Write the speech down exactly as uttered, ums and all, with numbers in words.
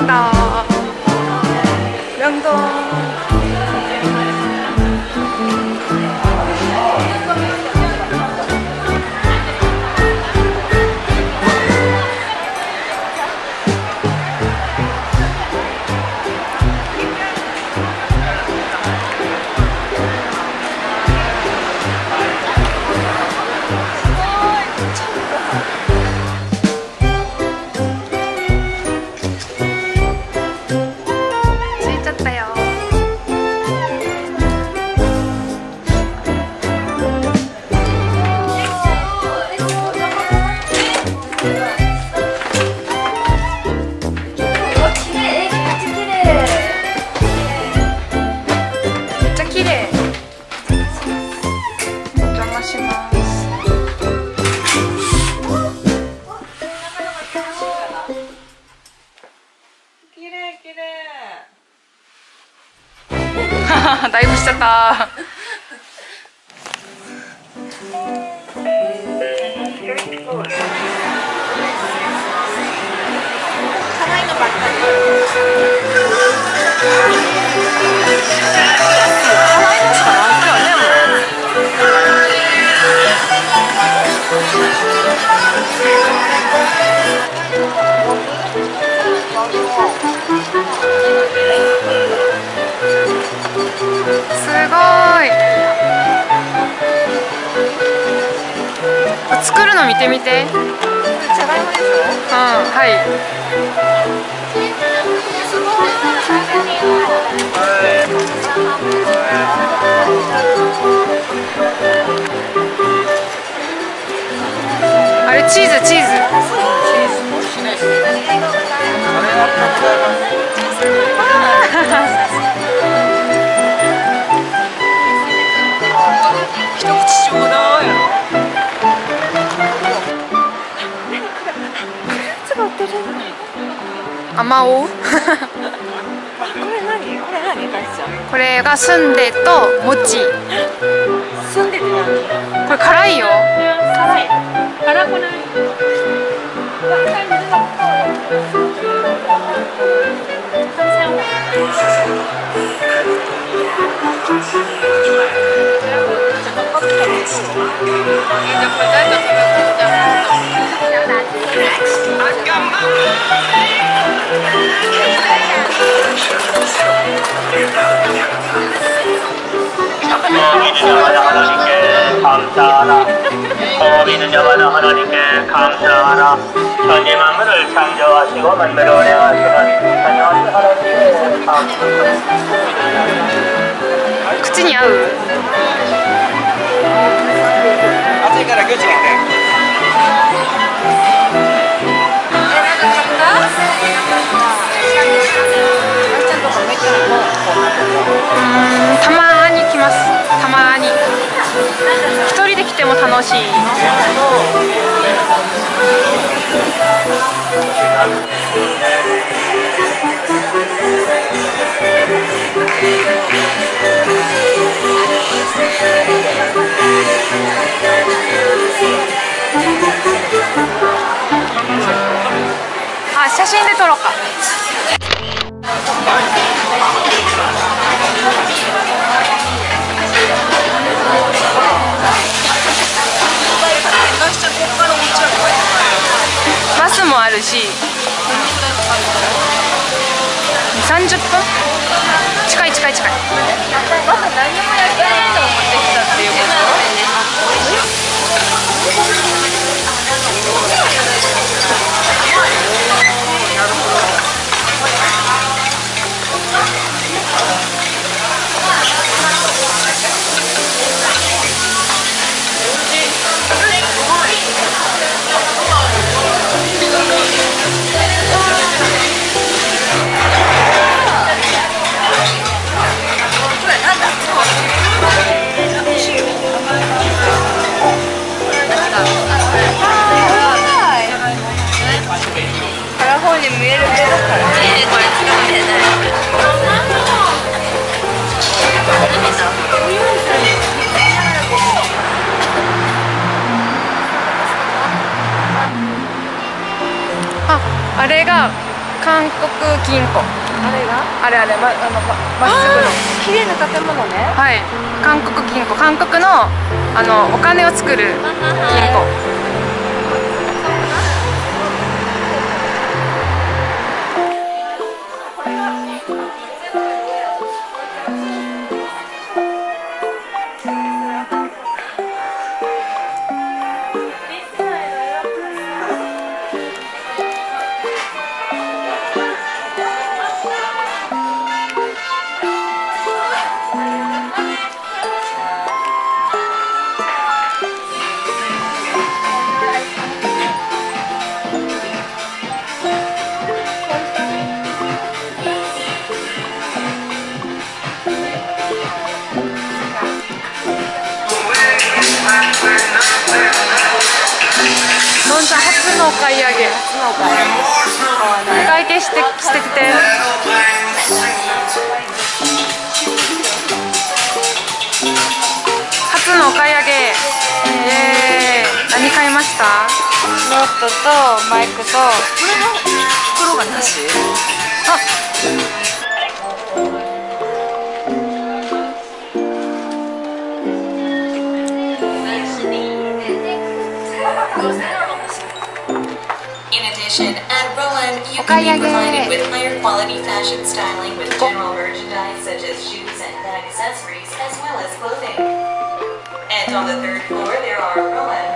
명동 명동.だいぶしちゃった。作るの見てみて。じゃがいもでしょ？うん、はい。すごい。あれチーズチーズ。チーズ。一口ちょうだい。あまおう。これ何？これ何？これがスンデとモチ。スンデって何？これ辛いよ。辛い。辛くない？고비는 여와는 하나님께 감사하라. 천지 만물을 창조하시고 만물을 운행하시는 전능하신 하나님께 감사합니다. 口に合う？熱いから口に合うね。うん、たまに来ます。たまに。一人で来ても楽しい。あ、写真で撮ろうか。バスもあるし、さんじゅっぷん？近い近い近い。バス何もやってないのを持ってきたっていうこと？これなんだ？ 国金庫。 あれがあれあれ、ま、あのままっすぐの綺麗な建物ね。 はい、韓国金庫。韓国のあのお金を作る金庫。のんちゃん初のお買い上げ。 初のお買い上げ。 お会計してしてきて。初のお買い上げ。えー、何買いました？ ノートとマイクと。これの袋がなし？ あ。 In addition, at Roland, you can be provided with higher quality fashion styling with general merchandise such as shoes and bag accessories, as well as clothing. And on the third floor, there are Roland